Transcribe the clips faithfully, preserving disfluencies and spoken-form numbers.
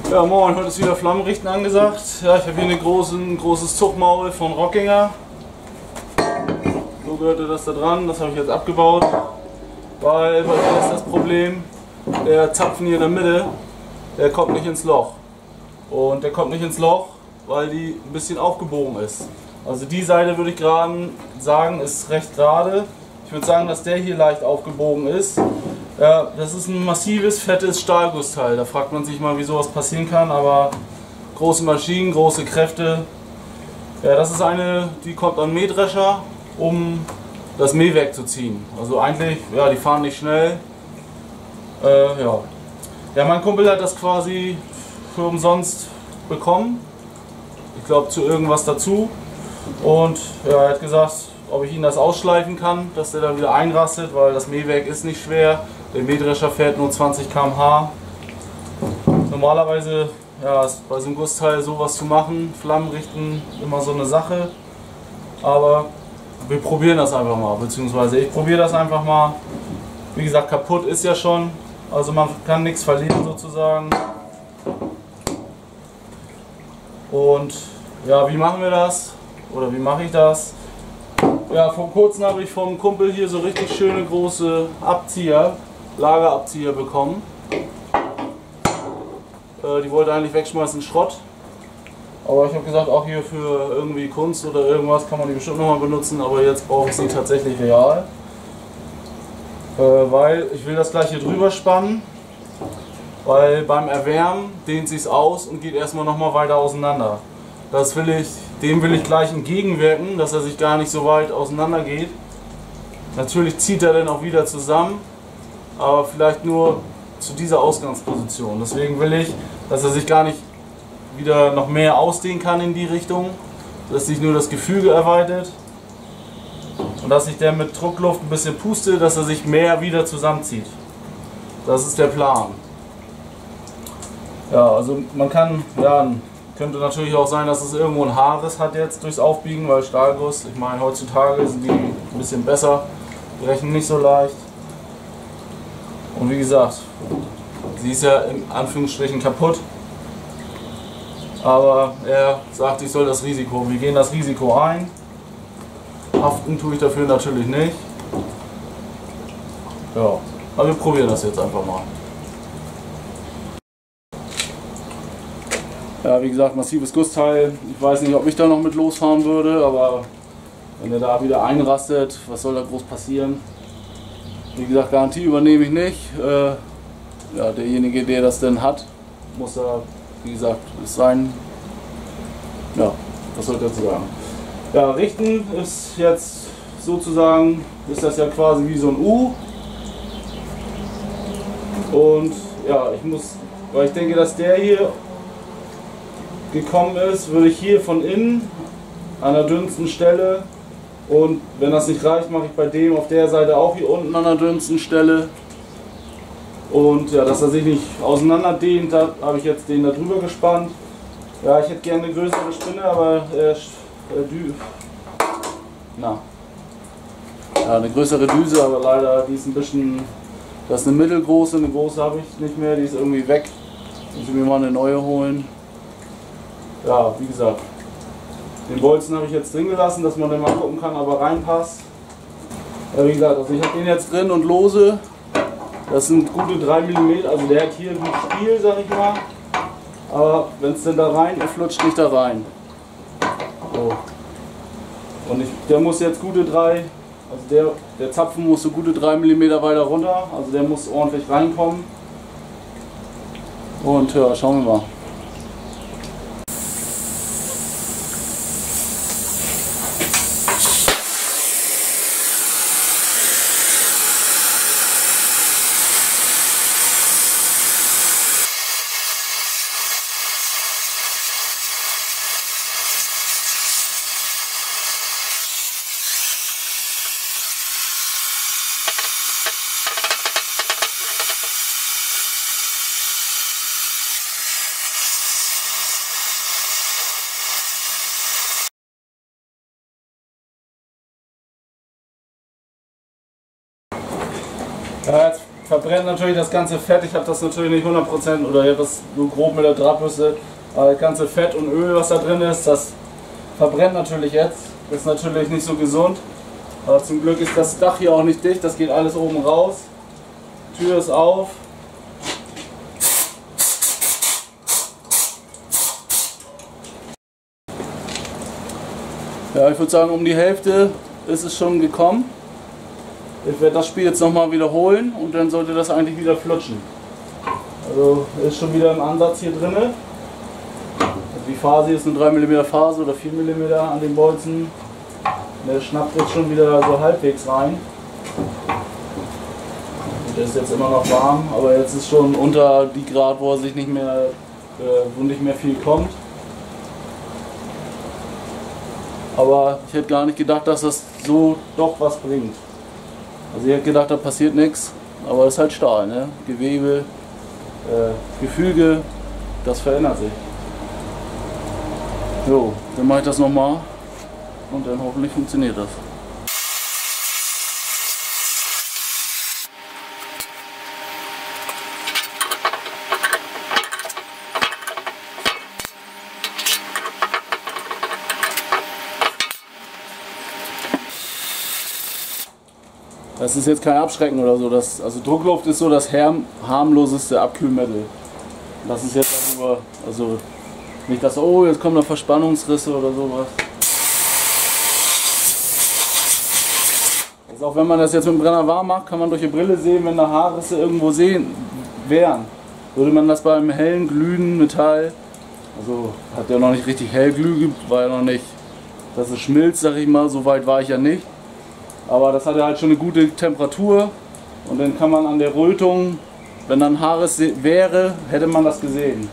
Ja, moin, heute ist wieder Flammenrichten angesagt. Ja, ich habe hier eine große, ein großes Zuchtmaul von Rockinger. So gehörte das da dran, das habe ich jetzt abgebaut. Weil, bei mir ist das Problem, der Zapfen hier in der Mitte, der kommt nicht ins Loch. Und der kommt nicht ins Loch, weil die ein bisschen aufgebogen ist. Also die Seite würde ich gerade sagen, ist recht gerade. Ich würde sagen, dass der hier leicht aufgebogen ist. Ja, das ist ein massives, fettes Stahlgussteil. Da fragt man sich mal, wie sowas passieren kann, aber große Maschinen, große Kräfte. Ja, das ist eine, die kommt an Mähdrescher, um das Mäh wegzuziehen. Also eigentlich, ja, die fahren nicht schnell. Äh, ja. ja, mein Kumpel hat das quasi für umsonst bekommen. Ich glaube zu irgendwas dazu. Und ja, er hat gesagt, ob ich ihn das ausschleifen kann, dass der dann wieder einrastet, weil das Mähwerk ist nicht schwer. Der Mähdrescher fährt nur zwanzig Kilometer pro Stunde. Normalerweise ja, ist bei so einem Gussteil sowas zu machen, Flammen richten, immer so eine Sache. Aber wir probieren das einfach mal, beziehungsweise ich probiere das einfach mal. Wie gesagt, kaputt ist ja schon, also man kann nichts verlieren sozusagen. Und ja, wie machen wir das? Oder wie mache ich das? Ja, vor kurzem habe ich vom Kumpel hier so richtig schöne große Abzieher, Lagerabzieher bekommen. Äh, die wollte eigentlich wegschmeißen, Schrott. Aber ich habe gesagt, auch hier für irgendwie Kunst oder irgendwas kann man die bestimmt nochmal benutzen, aber jetzt brauche ich sie tatsächlich real. Äh, weil ich will das gleich hier drüber spannen, weil beim Erwärmen dehnt sich es aus und geht erstmal nochmal weiter auseinander. Das will ich, dem will ich gleich entgegenwirken, dass er sich gar nicht so weit auseinander geht. Natürlich zieht er dann auch wieder zusammen, aber vielleicht nur zu dieser Ausgangsposition. Deswegen will ich, dass er sich gar nicht wieder noch mehr ausdehnen kann in die Richtung, dass sich nur das Gefüge erweitert und dass sich der mit Druckluft ein bisschen pustet, dass er sich mehr wieder zusammenzieht. Das ist der Plan. Ja, also man kann, ja, könnte natürlich auch sein, dass es irgendwo ein Haarriss hat jetzt durchs Aufbiegen, weil Stahlguss, ich meine heutzutage sind die ein bisschen besser, brechen nicht so leicht. Und wie gesagt, sie ist ja in Anführungsstrichen kaputt. Aber er sagt, ich soll das Risiko, wir gehen das Risiko ein. Haften tue ich dafür natürlich nicht. Ja, aber wir probieren das jetzt einfach mal. Ja, wie gesagt, massives Gussteil. Ich weiß nicht, ob ich da noch mit losfahren würde, aber wenn er da wieder einrastet, was soll da groß passieren? Wie gesagt, Garantie übernehme ich nicht. Äh, ja, derjenige, der das denn hat, muss da, wie gesagt, es sein. Ja, was soll ich dazu sagen? Ja, richten ist jetzt sozusagen, ist das ja quasi wie so ein U. Und ja, ich muss, weil ich denke, dass der hier gekommen ist, würde ich hier von innen an der dünnsten Stelle, und wenn das nicht reicht, mache ich bei dem auf der Seite auch hier unten an der dünnsten Stelle. Und ja, dass er sich nicht auseinander dehnt, da habe ich jetzt den da drüber gespannt. Ja, ich hätte gerne eine größere Spinne, aber äh, Dü na. Ja, eine größere Düse, aber leider die ist ein bisschen, das ist eine mittelgroße, eine große habe ich nicht mehr, die ist irgendwie weg. Muss ich mir mal eine neue holen. Ja, wie gesagt, den Bolzen habe ich jetzt drin gelassen, dass man dann mal gucken kann, ob er reinpasst. Ja, wie gesagt, also ich habe den jetzt drin und lose. Das sind gute drei Millimeter, also der hat hier gut Spiel, sag ich mal. Aber wenn es denn da rein, er flutscht nicht da rein. So. Und ich, der muss jetzt gute drei, also der, der Zapfen muss so gute drei Millimeter weiter runter, also der muss ordentlich reinkommen. Und ja, schauen wir mal. Ja, jetzt verbrennt natürlich das ganze Fett. Ich habe das natürlich nicht hundert Prozent oder ich habe das nur grob mit der Drahtbürste. Aber das ganze Fett und Öl, was da drin ist, das verbrennt natürlich jetzt. Das ist natürlich nicht so gesund. Aber zum Glück ist das Dach hier auch nicht dicht. Das geht alles oben raus. Tür ist auf. Ja, ich würde sagen, um die Hälfte ist es schon gekommen. Ich werde das Spiel jetzt nochmal wiederholen und dann sollte das eigentlich wieder flutschen. Also ist schon wieder im Ansatz hier drin. Also die Phase ist eine drei Millimeter Phase oder vier Millimeter an den Bolzen. Der schnappt jetzt schon wieder so halbwegs rein. Und der ist jetzt immer noch warm, aber jetzt ist schon unter die Grad, wo er sich nicht mehr, äh, wo nicht mehr viel kommt. Aber ich hätte gar nicht gedacht, dass das so doch was bringt. Also ich hätte gedacht, da passiert nichts, aber es ist halt Stahl, ne? Gewebe, äh, Gefüge, das verändert sich. So, dann mache ich das nochmal und dann hoffentlich funktioniert das. Das ist jetzt kein Abschrecken oder so. Das, also Druckluft ist so das harmloseste Abkühlmittel. Das ist jetzt nur, also nicht das, oh jetzt kommen da Verspannungsrisse oder sowas. Also auch wenn man das jetzt mit dem Brenner warm macht, kann man durch die Brille sehen, wenn da Haarrisse irgendwo sehen wären. Würde man das beim hellen glühenden Metall, also hat ja noch nicht richtig hell glüht, war ja noch nicht, dass es schmilzt, sag ich mal, so weit war ich ja nicht. Aber das hatte halt schon eine gute Temperatur und dann kann man an der Rötung, wenn dann Haarriss wäre, hätte man das gesehen.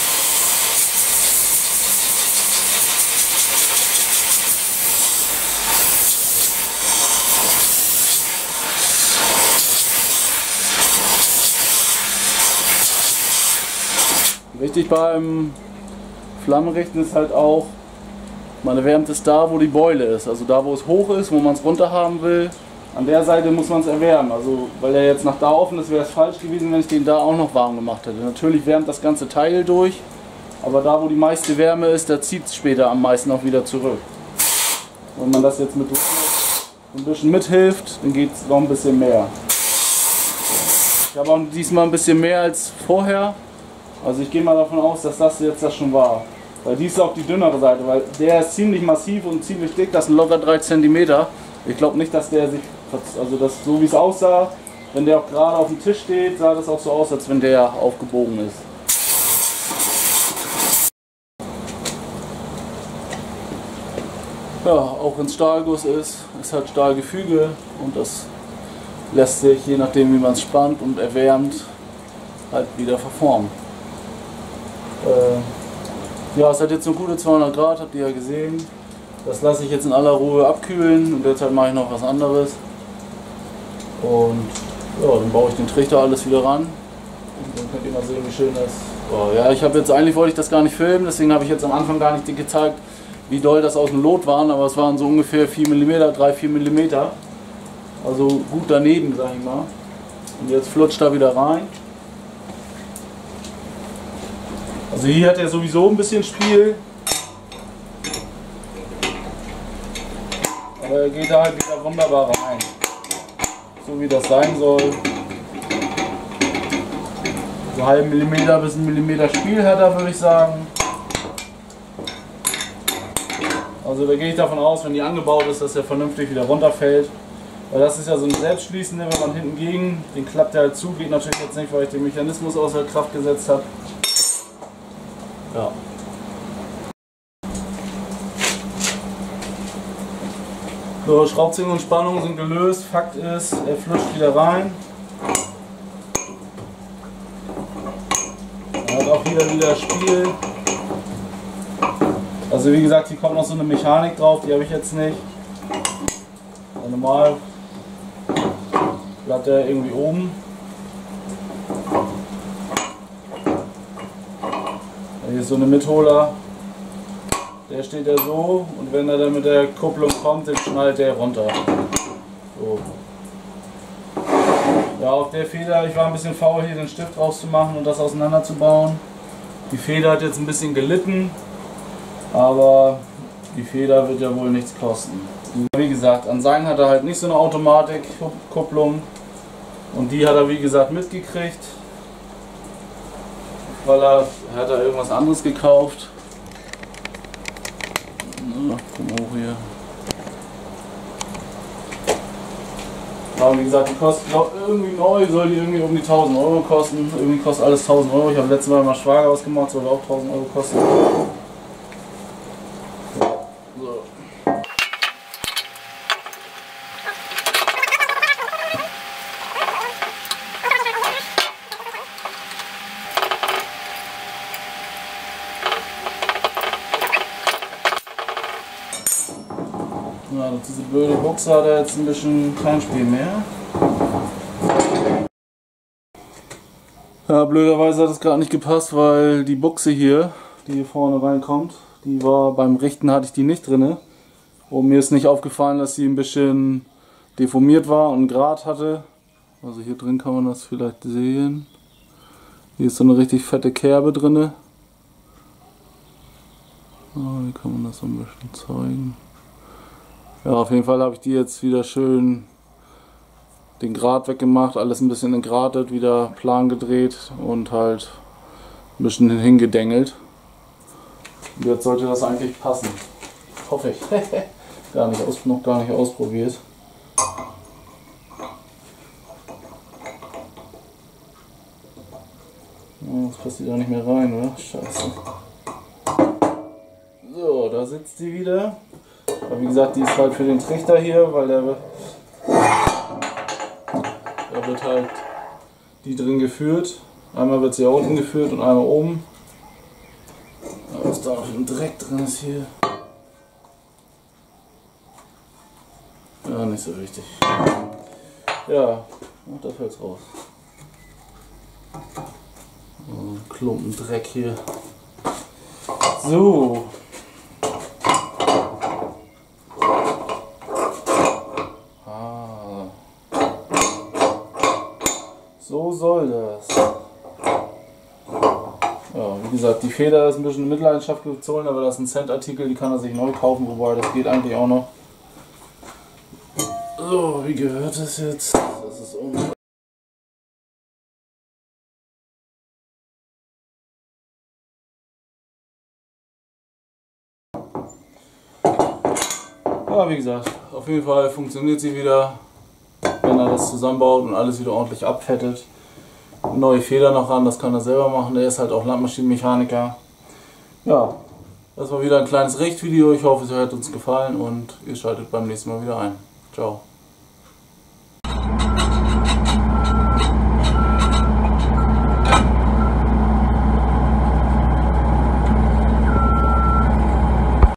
Wichtig beim Flammenrichten ist halt auch, man erwärmt es da, wo die Beule ist, also da, wo es hoch ist, wo man es runter haben will. An der Seite muss man es erwärmen, also weil er jetzt nach da offen ist, wäre es falsch gewesen, wenn ich den da auch noch warm gemacht hätte. Natürlich wärmt das ganze Teil durch, aber da, wo die meiste Wärme ist, da zieht es später am meisten auch wieder zurück. Wenn man das jetzt mit ein bisschen mithilft, dann geht es noch ein bisschen mehr. Ich habe auch diesmal ein bisschen mehr als vorher, also ich gehe mal davon aus, dass das jetzt das schon war. Weil die ist auch die dünnere Seite, weil der ist ziemlich massiv und ziemlich dick, das sind locker drei Zentimeter. Ich glaube nicht, dass der sich, also das, so wie es aussah, wenn der auch gerade auf dem Tisch steht, sah das auch so aus, als wenn der aufgebogen ist. Ja, auch wenn es Stahlguss ist, es hat Stahlgefüge und das lässt sich, je nachdem wie man es spannt und erwärmt, halt wieder verformen. Äh, Ja, es hat jetzt eine gute zweihundert Grad, habt ihr ja gesehen. Das lasse ich jetzt in aller Ruhe abkühlen und derzeit mache ich noch was anderes. Und ja, dann baue ich den Trichter alles wieder ran. Und dann könnt ihr mal sehen, wie schön das ist. Oh, ja, ich habe jetzt, eigentlich wollte ich das gar nicht filmen, deswegen habe ich jetzt am Anfang gar nicht gezeigt, wie doll das aus dem Lot waren, aber es waren so ungefähr vier Millimeter, drei bis vier Millimeter. Also gut daneben, sag ich mal. Und jetzt flutscht er wieder rein. Also hier hat er sowieso ein bisschen Spiel, aber er geht da halt wieder wunderbar rein, so wie das sein soll. So einen halben Millimeter bis einen Millimeter Spiel hat er, würde ich sagen. Also da gehe ich davon aus, wenn die angebaut ist, dass er vernünftig wieder runterfällt. Weil das ist ja so ein selbstschließender, wenn man hinten gegen, den klappt er halt zu, geht natürlich jetzt nicht, weil ich den Mechanismus außer Kraft gesetzt habe. Ja. So, Schraubzwinge und Spannung sind gelöst. Fakt ist, er flutscht wieder rein. Er hat auch hier wieder Spiel. Also wie gesagt, hier kommt noch so eine Mechanik drauf, die habe ich jetzt nicht. Also normal bleibt er irgendwie oben. Hier ist so eine Mitholer, der steht da so und wenn er dann mit der Kupplung kommt, dann schnallt der runter. So. Ja, auf der Feder, ich war ein bisschen faul, hier den Stift rauszumachen und das auseinanderzubauen. Die Feder hat jetzt ein bisschen gelitten, aber die Feder wird ja wohl nichts kosten. Wie gesagt, an seinen hat er halt nicht so eine Automatik-Kupplung und die hat er wie gesagt mitgekriegt, weil er, er hat da irgendwas anderes gekauft. Na, komm hoch hier. Ja, wie gesagt, die kostet glaub, irgendwie neu, soll die irgendwie um die tausend Euro kosten. Irgendwie kostet alles tausend Euro. Ich habe letztes Mal mal Schwager ausgemacht, soll auch tausend Euro kosten. Ja, so. Ja, diese blöde Buchse hat er jetzt ein bisschen kein Spiel mehr. Ja, blöderweise hat es gerade nicht gepasst, weil die Buchse hier, die hier vorne reinkommt, die war beim Richten hatte ich die nicht drin. Und mir ist nicht aufgefallen, dass sie ein bisschen deformiert war und Grat hatte. Also hier drin kann man das vielleicht sehen. Hier ist so eine richtig fette Kerbe drin. Oh, hier kann man das so ein bisschen zeigen. Ja, auf jeden Fall habe ich die jetzt wieder schön den Grat weggemacht, alles ein bisschen entgratet, wieder plan gedreht und halt ein bisschen hingedengelt. Und jetzt sollte das eigentlich passen. Hoffe ich. gar nicht aus, noch gar nicht ausprobiert. Das passt die da nicht mehr rein, oder? Scheiße. So, da sitzt sie wieder. Aber wie gesagt, die ist halt für den Trichter hier, weil der, da wird halt die drin geführt. Einmal wird sie hier unten geführt und einmal oben. Aber was da noch ein Dreck drin ist hier. Ja, nicht so wichtig. Ja, da fällt's raus. So, ein Klumpen Dreck hier. So. So soll das. Ja, wie gesagt, die Feder ist ein bisschen in Mitleidenschaft gezogen, aber das ist ein Cent-Artikel, die kann er sich neu kaufen, wobei das geht eigentlich auch noch. So, wie gehört es jetzt? Das ist um. Ja, wie gesagt, auf jeden Fall funktioniert sie wieder, wenn er das zusammenbaut und alles wieder ordentlich abfettet. Neue Feder noch ran, das kann er selber machen, der ist halt auch Landmaschinenmechaniker. Ja, das war wieder ein kleines Richtvideo, ich hoffe es hat uns gefallen und ihr schaltet beim nächsten Mal wieder ein. Ciao.